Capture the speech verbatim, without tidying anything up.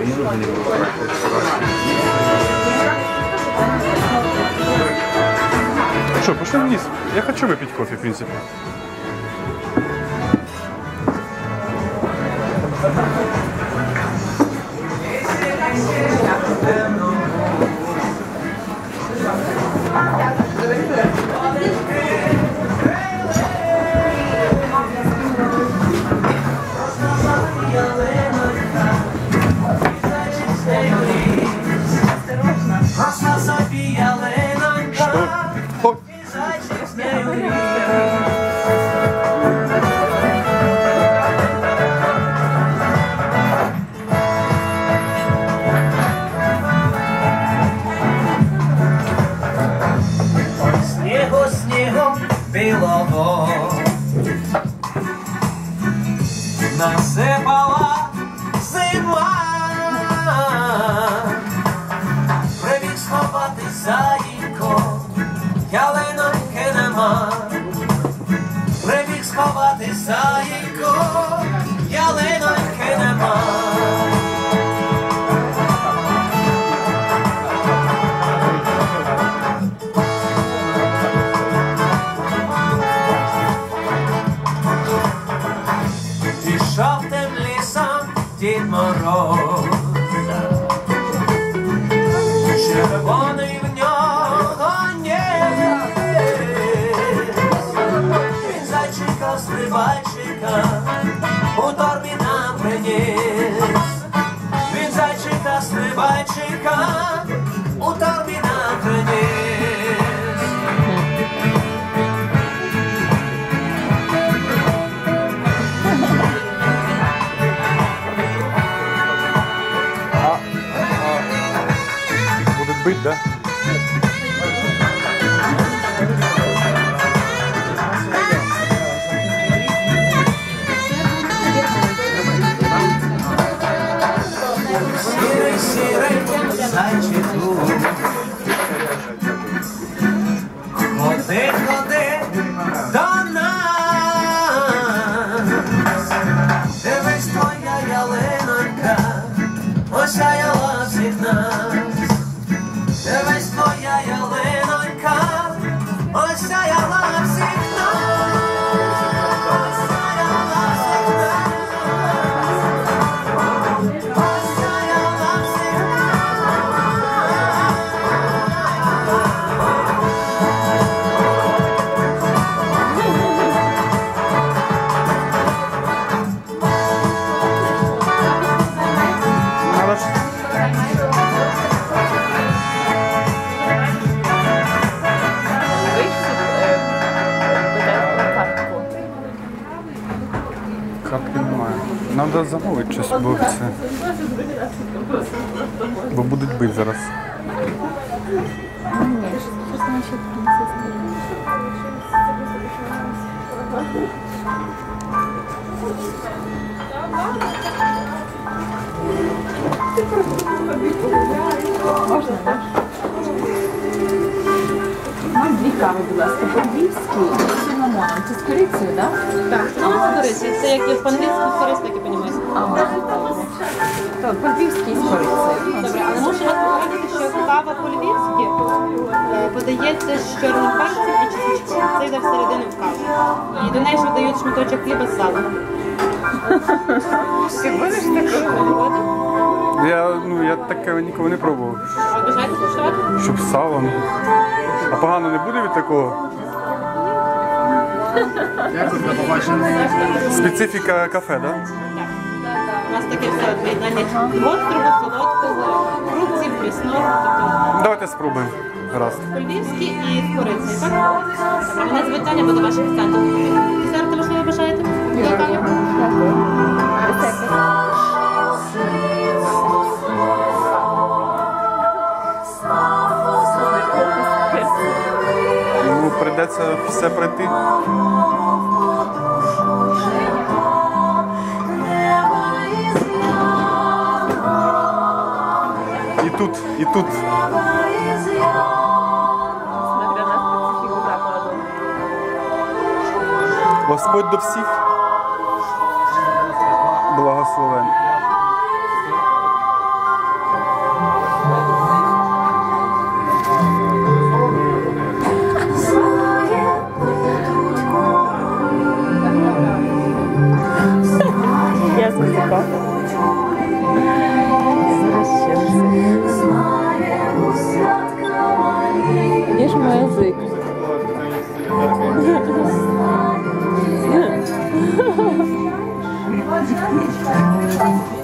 не нужно не было. Что, пошли вниз. Я хочу выпить кофе, в принципе. Насипала зима, прибіг сховати заїко, ялиноньки нема, прибіг сховати заїко, ялиноньки нема. Пішов тим лісом Дід Мороз, червоний в нього ніс, він зайчика, стрибайчика у торбі нам приніс, він зайчика, стрибайчика у торбі нам приніс. Быть, да? Сірий, сірий зайчику, ходи, ходи до нас, дивись, твоя ялинонька осяяла всіх нас. Дивись, твоя ялинонька осяяла всіх нас, осяяла всіх нас, осяяла всіх Картки немає. Треба замовити щось, бо це... Бо будуть бити зараз. Можна, так? Нам дві кави, будь ласка, по-львівськи і з цинамоном. Це з корицею, так? Так, ну, з корицею. Це як і по-англійськи з корицею, так і по-німецьку. Ага. Так, по-львівськи і з корицею. Добре, але можу вас порадити, що кава по-львівськи е, подається з чорним перцем і чесничком. Це йде всередину в каву. І до неї ще дають шматочок хліба з салом. Ти будеш такою? Я, ну, я таке ніколи не пробував. Що, бажаєте скуштувати? Щоб з салом. А погано не буде від такого? Як тут на побачення? Специфіка кафе, так? Да? Так. У нас таке все от поєднання гострого, солодкого, фруктів, прісного. Тобто Давайте спробуємо. Раз. по-львівськи і з корицею, так? Добре, мене звуть Таня, буду вашим офіціантом. Десерти, можливо, бажаєте? До кави? Ну, прийдеться все пройти. І тут, і тут. Господь до всіх благословен. Thank you.